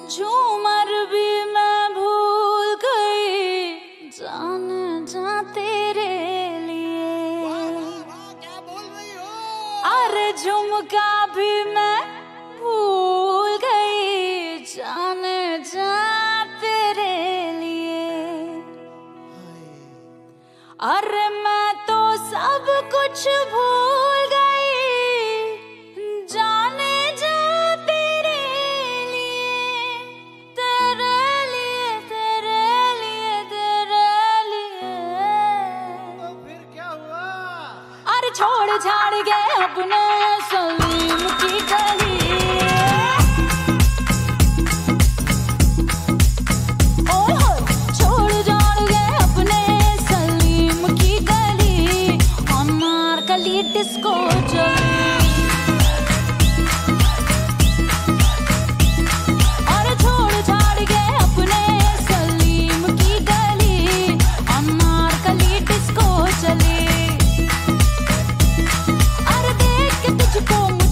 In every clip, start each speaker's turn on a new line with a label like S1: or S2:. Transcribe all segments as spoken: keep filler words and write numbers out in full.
S1: झूमर भी मैं भूल गई जाने जा तेरे लिए।
S2: क्या बोल रही हो?
S1: अरे झुमका भी मैं भूल गई जाने जा तेरे लिए। अरे मैं तो सब कुछ भूल गई जाने जा तेरे लिए, तेरे लिए, तेरे लिए, तेरे लिए।
S2: तो फिर क्या हुआ?
S1: अरे छोड़ छाड़ के अपने सलीम की गली, ओए होए छोड़ छाड़ के अपने सलीम की गली, अनारकली डिस्को चली। अरे छोड़ छाड़ के अपने सलीम की गली, अनारकली डिस्को चली। अरे देख के तुझको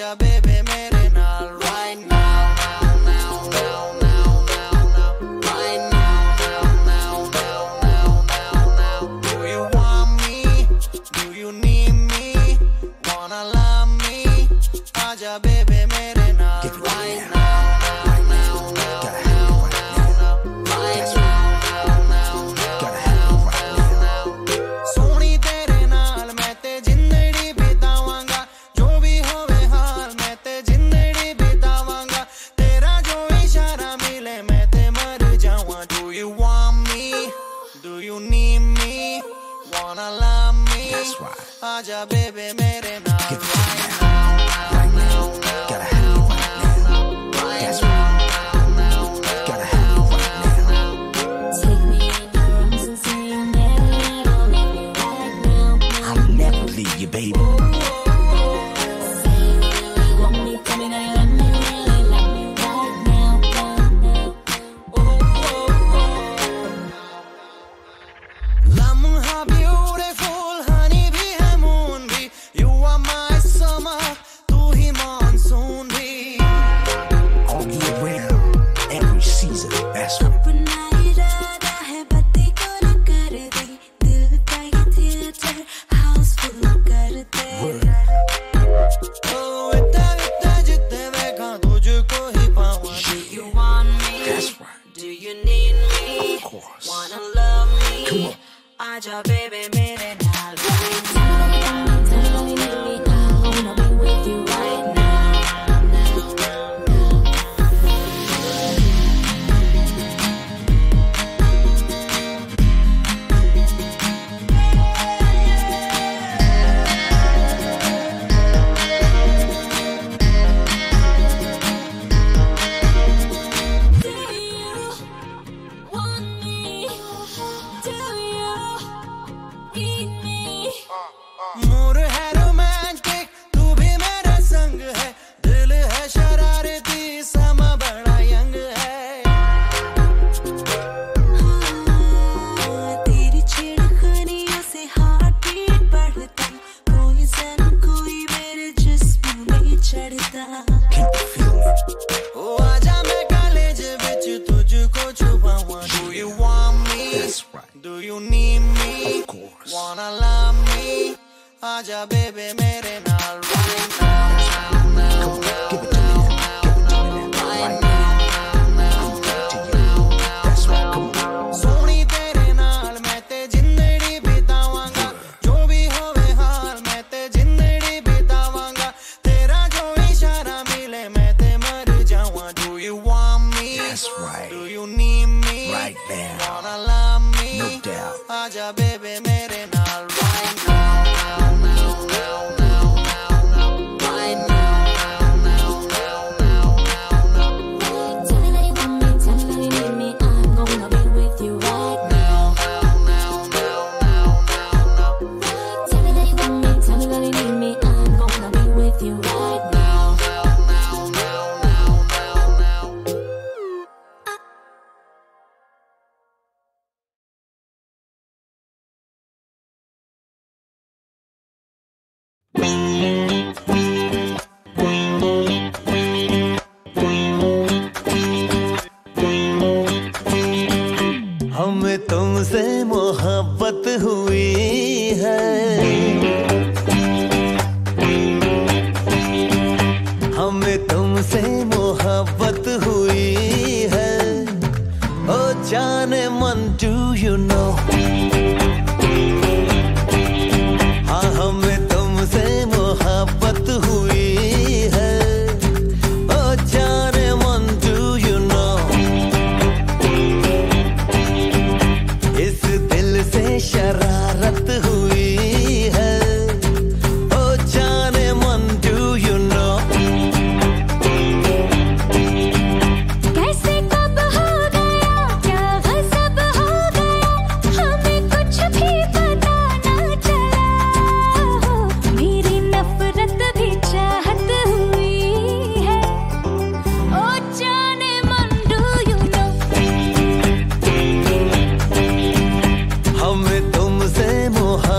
S2: आजा बेबे मेरे नाल right now, now, now, now, now, now, right now, now, now, now, now, now. Do you want me? Do you need me? Wanna love me? आजा बेबे मेरे नाल right now. आजा बेबे मेरे नाल right now, right now, gotta have you right now, right now, gotta have you right now.
S1: Take me in your arms and say you'll never, never leave me right now.
S3: I'll never leave you, baby.
S1: Say you really want me, tell me that you love me, really love me right now, right now. Oh, oh, oh.
S2: Lamha beautiful. आजा बेबे मेरे नाल right now. Tell me that you need me, I wanna be with you right now, now, now. Do you want me? Do you need me? Mood है romantic, तू भी मेरा संग है, दिल है शरारती, समा बड़ा यंग है।
S4: तेरी छेड़खानियों से हार्ट बीट बढ़ता, कोई सन कोई मेरे जिस्म में चढ़ता।
S2: ओ आजा मैं कॉलेज विच तुझको छुपाऊं। Do you want me?
S3: That's right.
S2: Do you need me?
S3: Of course.
S2: Wanna love me? आजा बेबे मेरे नाल right now, now,
S3: Come on,
S2: now,
S3: give it to me now. Give it to me now. Right now. I'll give it to you. That's right. Come on.
S2: Soni तेरे नाल मैं ते जिंदड़ी बितावांगा, जो भी होवे हाल मैं ते जिंदड़ी बितावांगा, तेरा जो इशारा मिले मैं ते मर जाऊं। Do you want me?
S3: That's right.
S2: Do you need me?
S3: Right now.
S2: Wanna love me?
S3: No doubt.
S2: आजा बेबे मेरे नाल right now, now, now, now, now, now, right now, now, now, now, now, now.
S1: Tell me that you want me, tell me that you need me, I'm gonna be with you right now.
S2: Now, now, now, now, now, now.
S1: Tell me that you want me, tell me that you need me, I'm gonna be with you right now.
S2: Now, now, now, now, now, now.
S5: हमें तुमसे मोहब्बत हुई है, हमें तुमसे मोहब्बत हुई है। ओ जाने मन, do you know? हाँ हमें तुमसे मोहब्बत हुई है। ओ जाने मन, do you know? इस दिल से शरारत हुई है। ओ जाने मन, do you know?
S1: कैसे कब हो गया, क्या गज़ब हो गया, हमें कुछ भी पता ना चला। मेरी नफरत भी चाहत हुई है। ओ जाने मन, do you know?
S5: हमें तुमसे मोहब्बत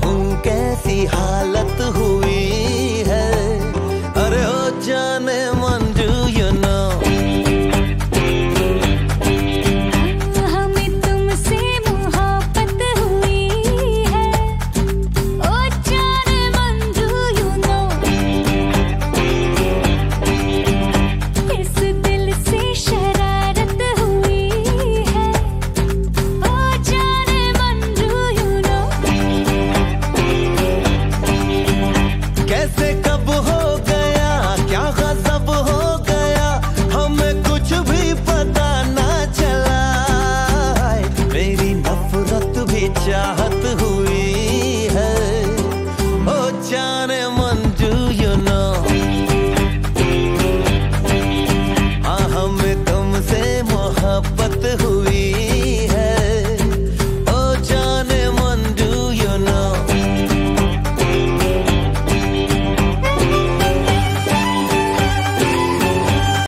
S5: हूँ कैसी हालत हुई है। अरे हो जाने मन, do you know?
S1: हमें तुमसे मोहब्बत हुई है, ओ जाने मन, do you know? इस दिल से शरारत हुई है, ओ जाने मन, do you know?
S5: कैसे कब हो गया, क्या गजब हो गया, हमें कुछ भी पता ना चला। मेरी नफरत भी चाह